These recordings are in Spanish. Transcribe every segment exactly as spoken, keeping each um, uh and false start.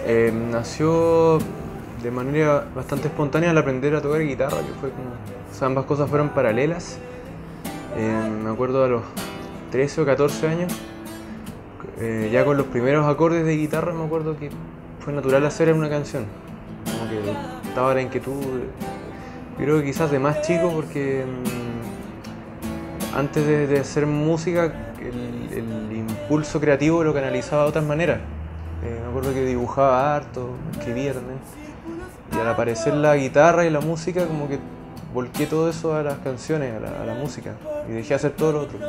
Eh, nació de manera bastante espontánea al aprender a tocar guitarra, que fue como, o sea, ambas cosas fueron paralelas. Eh, me acuerdo a los trece o catorce años, eh, ya con los primeros acordes de guitarra, me acuerdo que fue natural hacer una canción. Como que estaba la inquietud, yo creo que quizás de más chico, porque mmm, antes de, de hacer música, el, el impulso creativo lo canalizaba de otras maneras. Eh, me acuerdo que dibujaba harto, escribía también. Y al aparecer la guitarra y la música, como que volqué todo eso a las canciones, a la, a la música. Y dejé de hacer todo lo otro.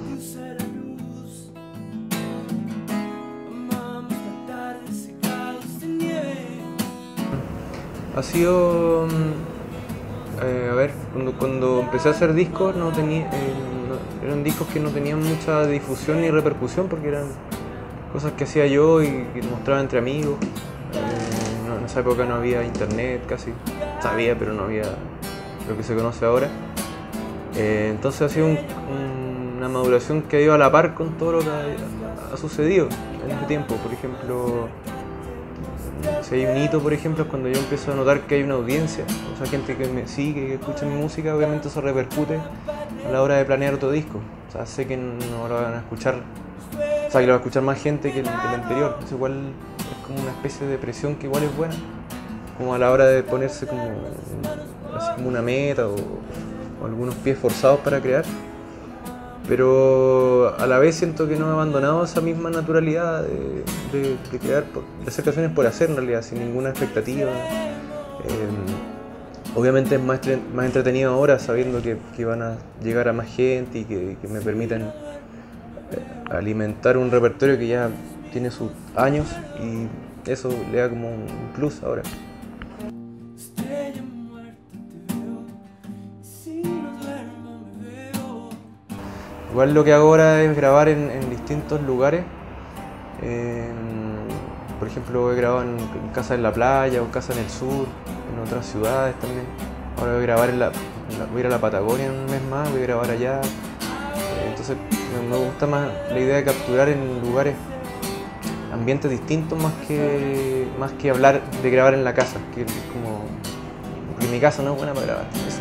Ha sido... Eh, a ver, cuando, cuando empecé a hacer discos, no tenía, eh, no, eran discos que no tenían mucha difusión ni repercusión, porque eran cosas que hacía yo y que mostraba entre amigos. Eh, no, en esa época no había internet casi, sabía, pero no había lo que se conoce ahora. Eh, entonces ha sido un, un, una maduración que ha ido a la par con todo lo que ha, ha sucedido en este tiempo. Por ejemplo, si hay un hito, por ejemplo, es cuando yo empiezo a notar que hay una audiencia, o sea, gente que me sigue, que escucha mi música. Obviamente eso repercute a la hora de planear otro disco. O sea, sé que no lo van a escuchar, o sea, que lo va a escuchar más gente que el, que el anterior. Eso igual es como una especie de presión que igual es buena, como a la hora de ponerse como, así como una meta o, o algunos pies forzados para crear. Pero a la vez siento que no he abandonado esa misma naturalidad de, de, de crear, de hacer canciones por hacer en realidad, sin ninguna expectativa. Eh, obviamente es más, más entretenido ahora sabiendo que, que van a llegar a más gente y que, que me permiten alimentar un repertorio que ya tiene sus años, y eso le da como un plus ahora. Igual lo que hago ahora es grabar en, en distintos lugares. Eh, por ejemplo, he grabado en, en casa en la playa o casa en el sur, en otras ciudades también. Ahora voy a grabar en la, en la, voy a ir a la Patagonia en un mes más, voy a grabar allá. Eh, entonces me, me gusta más la idea de capturar en lugares, ambientes distintos, más que, más que hablar de grabar en la casa, que es como, porque mi casa no es buena para grabar. Eso.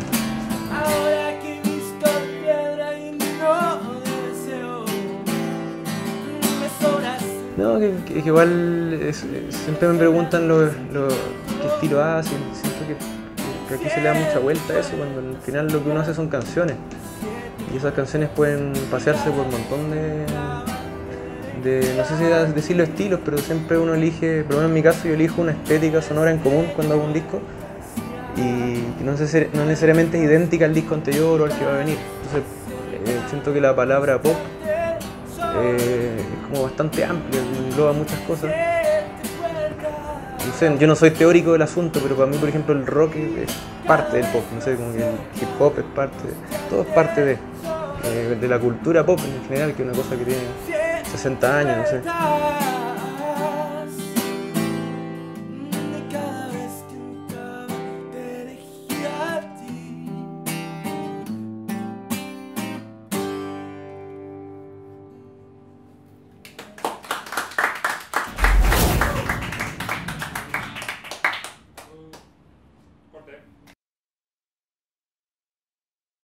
No, que, que, que igual es, siempre me preguntan lo, lo, qué estilo hace. Siento que, que aquí se le da mucha vuelta a eso, cuando al final lo que uno hace son canciones. Y esas canciones pueden pasearse por un montón de, de no sé si decirlo estilos, pero siempre uno elige, por lo menos en mi caso yo elijo una estética sonora en común cuando hago un disco. Y no, sé, no necesariamente es idéntica al disco anterior o al que va a venir. Entonces eh, siento que la palabra pop Eh, es como bastante amplia, engloba muchas cosas. No sé, yo no soy teórico del asunto, pero para mí, por ejemplo, el rock es parte del pop. No sé, como que el hip hop es parte, todo es parte de, eh, de la cultura pop en general, que es una cosa que tiene sesenta años, no sé.